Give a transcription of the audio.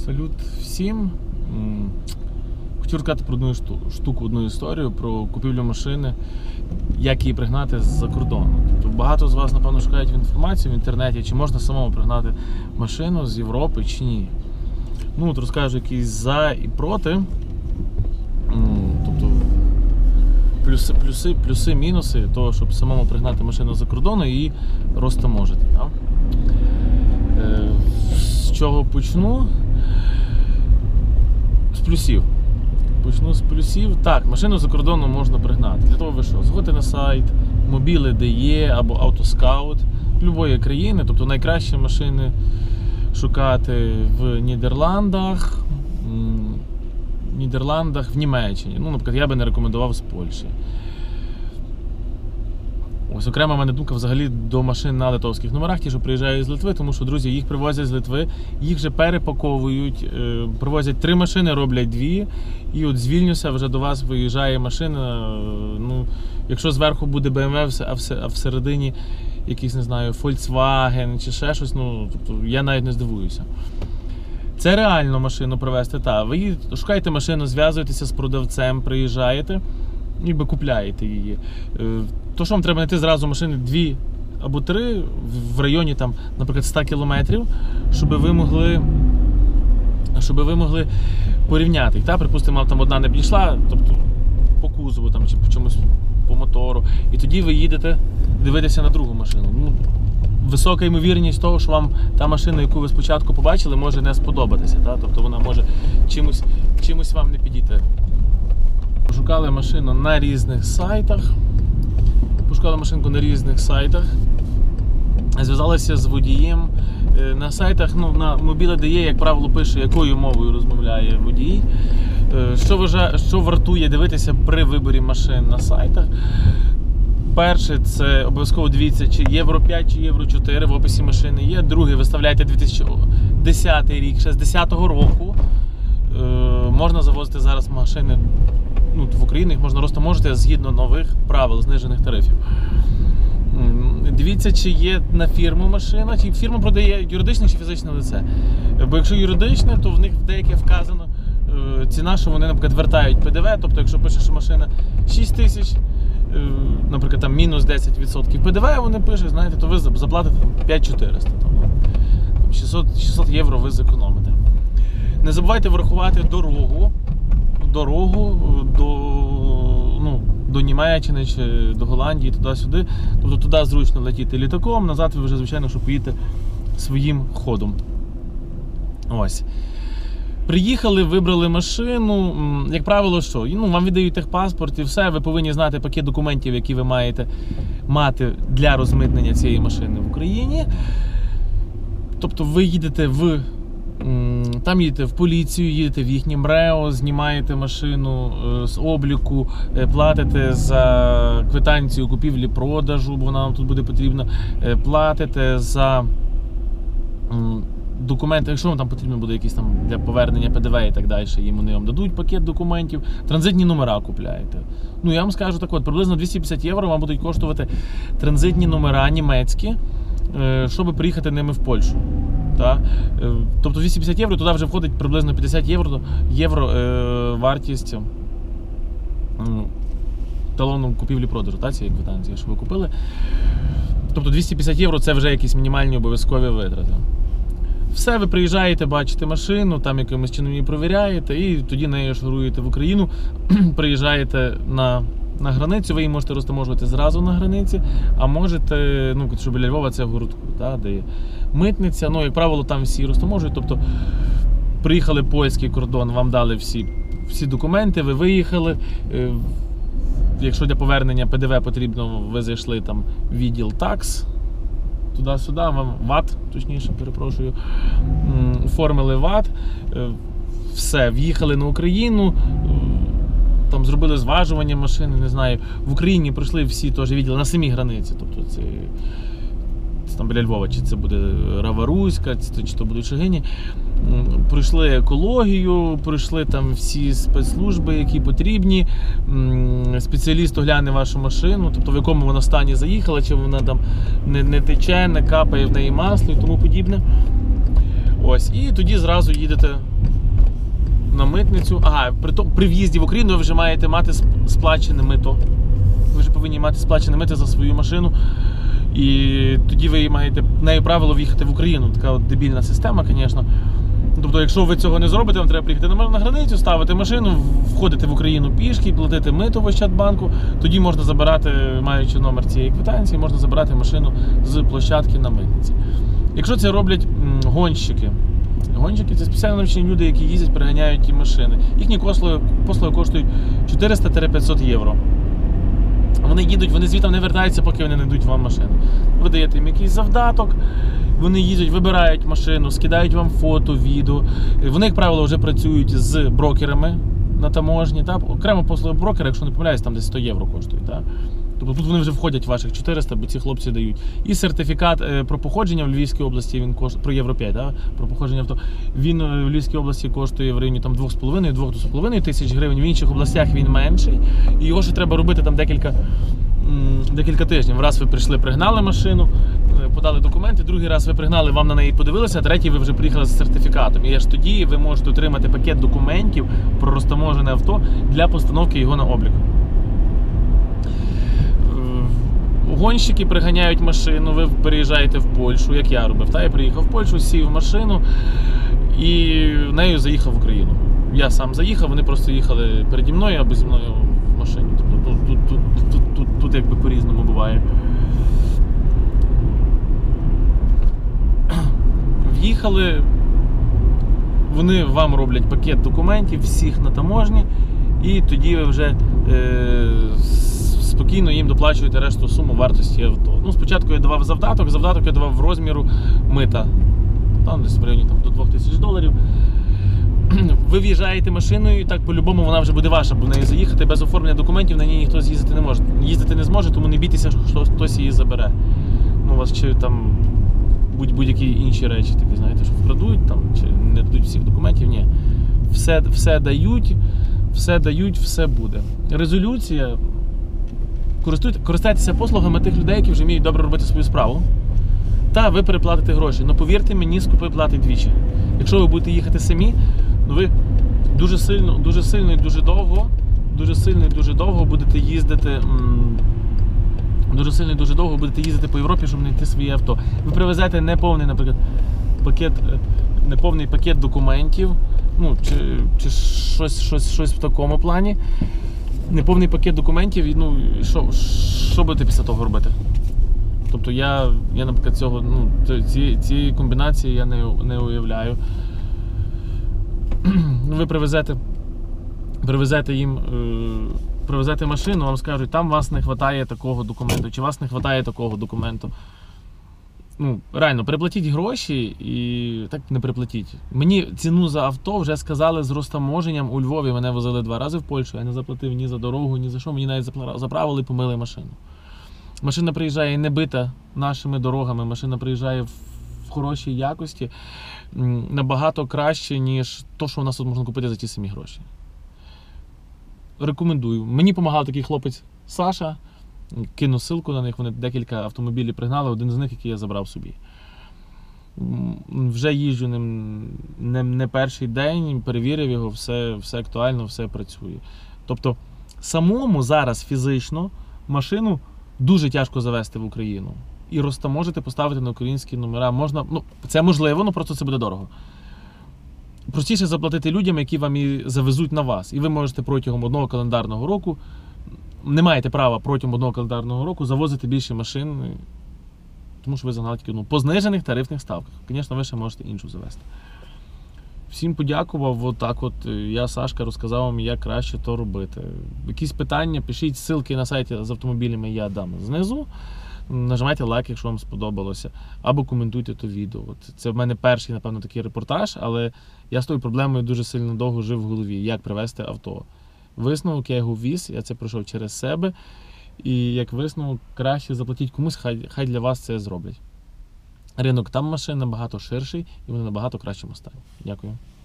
Салют всім. Хотів розказати про одну штуку, одну історію про купівлю машини, як її пригнати з-за кордону. Тобто багато з вас, напевно, шукають інформацію в інтернеті, чи можна самому пригнати машину з Європи, чи ні. Ну, от розкажу якісь за і проти. Тобто плюси, мінуси того, щоб самому пригнати машину з-за кордону і розтаможити. З чого почну? З плюсів. Почну з плюсів. Так, машину за кордону можна пригнати. Для того ви що? Заходите на сайт Mobile.de або Autoscout будь-якої країни, тобто найкращі машини шукати в Нідерландах, в Німеччині. Ну, наприклад, я би не рекомендував з Польщі. Ось окрема в мене думка взагалі до машин на литовських номерах, ті, що приїжджають з Литви, тому що, друзі, їх привозять з Литви, їх вже перепаковують, привозять 3 машини, роблять 2, і от з Вільнюса вже до вас виїжджає машина, ну, якщо зверху буде BMW, а всередині якийсь, не знаю, Volkswagen чи ще щось, ну, тобто я навіть не здивуюся. Це реально машину привезти, так. Ви шукаєте машину, зв'язуєтеся з продавцем, приїжджаєте, ніби купляєте її. То, що вам треба знайти зразу машини 2 або 3 в районі, там, наприклад, 100 кілометрів, щоб ви могли порівняти. Та, припустимо, там одна не підійшла, тобто по кузову там, чи по чомусь по мотору, і тоді ви їдете дивитися на другу машину. Ну, висока ймовірність того, що вам та машина, яку ви спочатку побачили, може не сподобатися. Та? Тобто вона може чимось вам не підійти. Пошукали машину на різних сайтах. Зв'язалися з водієм. На сайтах, ну, на Mobile.de, як правило, пише, якою мовою розмовляє водій. Що вартує дивитися при виборі машин на сайтах? Перше, це обов'язково дивіться, чи Євро 5, чи Євро 4 в описі машини є. Друге, виставляйте 2010 рік, ще з 10-го року. Можна завозити зараз машини, ну, в Україні, їх можна розтаможити згідно нових правил, знижених тарифів. Дивіться, чи є на фірму машина, чи фірма продає юридичне чи фізичне лице. Бо якщо юридичне, то в них деяке вказано ціна, що вони, наприклад, вертають ПДВ, тобто якщо пише, що машина 6 тисяч, наприклад, там мінус 10% ПДВ вони пишуть, знаєте, то ви заплатите 5400. 600 євро ви зекономите. Не забувайте врахувати дорогу до Німеччини чи до Голландії, туди-сюди. Тобто туди зручно летіти літаком, назад ви вже, звичайно, що поїдете своїм ходом. Ось. Приїхали, вибрали машину. Як правило, що? Ну, вам віддають техпаспорт і все, ви повинні знати пакет документів, які ви маєте мати для розмитнення цієї машини в Україні. Тобто ви їдете там їдете в поліцію, їдете в їхнє МРЕО, знімаєте машину з обліку, платите за квитанцію купівлі-продажу, бо вона вам тут буде потрібна, платите за документи, якщо вам там потрібно буде якісь там для повернення ПДВ і так далі, вони вам дадуть пакет документів, транзитні номера купляєте. Ну, я вам скажу так от, приблизно 250 євро вам будуть коштувати транзитні номера німецькі, щоб приїхати ними в Польщу. Так? Тобто 250 євро, туди вже входить приблизно 50 євро вартість талону купівлі-продажу, цієї квитанції, що ви купили. Тобто 250 євро це вже якісь мінімальні обов'язкові витрати. Все, ви приїжджаєте, бачите машину, там якимось чином її провіряєте, і тоді нею шуруєте в Україну, приїжджаєте на границю, ви її можете розтаможувати зразу на границі, а можете, ну, що біля Львова це в городку, де є митниця, ну, як правило, там всі розтаможують, тобто приїхали польський кордон, вам дали всі документи, ви виїхали, якщо для повернення ПДВ потрібно, ви зайшли там в відділ такс, туди-сюди, вам ВАТ, точніше, перепрошую, оформили ВАТ, все, в'їхали на Україну, там зробили зважування машини, не знаю, в Україні пройшли всі теж відділи на самій границі, тобто це там біля Львова, чи це буде Рава-Руська, чи то будуть Шегині, пройшли екологію, пройшли там всі спецслужби, які потрібні, спеціаліст огляне вашу машину, тобто в якому вона стані заїхала, чи вона там не тече, не капає в неї масло і тому подібне. Ось, і тоді зразу їдете на митницю. Ага, при в'їзді в Україну ви вже маєте мати сплачене мито. Ви вже повинні мати сплачене мито за свою машину. І тоді ви маєте нею правило в'їхати в Україну. Така от дебільна система, звісно. Тобто, якщо ви цього не зробите, вам треба приїхати на границю, ставити машину, входити в Україну пішки, платити мито в Ощадбанку. Тоді можна забирати, маючи номер цієї квитанції, можна забирати машину з площадки на митниці. Якщо це роблять гонщики, це спеціально навчені люди, які їздять, переганяють ті машини. Їхні послуги коштують 400-500 євро. Вони їдуть, вони звідти не вертаються, поки вони не йдуть вам машину. Ви даєте їм якийсь завдаток, вони їздять, вибирають машину, скидають вам фото, відео. Вони, як правило, вже працюють з брокерами на таможні. Окремо послуги брокера, якщо не помиляюсь, там десь 100 євро коштують. Тобто тут вони вже входять в ваших 400, бо ці хлопці дають. І сертифікат про походження в Львівській області, він коштує, про Євро 5, про походження авто, він в Львівській області коштує в районі 2,5-2,5 тисяч гривень, в інших областях він менший. І його ще треба робити там декілька тижнів. Раз ви прийшли, пригнали машину, подали документи, другий раз ви пригнали, вам на неї подивилися, а третій ви вже приїхали з сертифікатом. І аж тоді ви можете отримати пакет документів про розтаможене авто для постановки його на облік. Гонщики приганяють машину, ви переїжджаєте в Польщу, як я робив. Я приїхав в Польщу, сів в машину і нею заїхав в Україну. Я сам заїхав, вони просто їхали переді мною або зі мною в машині. Тобто тут якби по-різному буває. В'їхали, вони вам роблять пакет документів, всіх на таможні, і тоді ви вже спокійно їм доплачуєте решту суму вартості авто. Спочатку я давав завдаток я давав в розміру мита. Там десь в районі до $2000. Ви в'їжджаєте машиною, і так по-любому вона вже буде ваша, бо в неї заїхати без оформлення документів на ній ніхто їздити не зможе, тому не бійтеся, що хтось її забере. У вас чи там будь-які інші речі, такі, знаєте, що вкрадуть, там, чи не дадуть всіх документів, ні. Все дають, все буде. Резолюція. Користайтеся послугами тих людей, які вже вміють добре робити свою справу. Та ви переплатите гроші. Но повірте мені, скупи платить двічі. Якщо ви будете їхати самі, ви дуже сильно і дуже довго будете їздити. По Європі, щоб знайти своє авто. Ви привезете неповний, наприклад, неповний пакет документів, чи щось в такому плані. Неповний пакет документів, що будете після того робити? Тобто я наприклад, цієї комбінації я не уявляю. Ви привезете машину, вам скажуть, там вас не вистачає такого документу, чи вас не вистачає такого документу. Реально, переплатіть гроші і так не переплатіть. Мені ціну за авто вже сказали з розтаможенням у Львові. Мене возили 2 рази в Польщу, я не заплатив ні за дорогу, ні за що. Мені навіть заправили і помили машину. Машина приїжджає не бита нашими дорогами, машина приїжджає в хорошій якості, набагато краще, ніж то, що у нас тут можна купити за ті самі гроші. Рекомендую. Мені допомагав такий хлопець Саша. Кину ссылку на них, вони декілька автомобілів пригнали, один з них, який я забрав собі. Вже їжджу ним не перший день, перевірив його, все актуально, все працює. Тобто самому зараз фізично машину дуже тяжко завести в Україну. І розтаможити, поставити на українські номера можна, це можливо, але просто це буде дорого. Простіше заплатити людям, які вам і завезуть на вас. І ви можете протягом 1 календарного року, не маєте права протягом 1 календарного року завозити більше машин, тому що ви загнали тільки по знижених тарифних ставках. Звісно, ви ще можете іншу завести. Всім подякував. Я, Сашка, розказав вам, як краще то робити. Якісь питання, пишіть, ссылки на сайті з автомобілями я дам знизу. Нажимайте лайк, якщо вам сподобалося, або коментуйте то відео. Це в мене перший, напевно, такий репортаж, але я з тою проблемою дуже сильно довго жив в голові, як привезти авто. Висновок я його ввіз, я це пройшов через себе, і як висновок краще заплатіть комусь, хай для вас це зроблять. Ринок там машин набагато ширший, і вони набагато кращому стані. Дякую.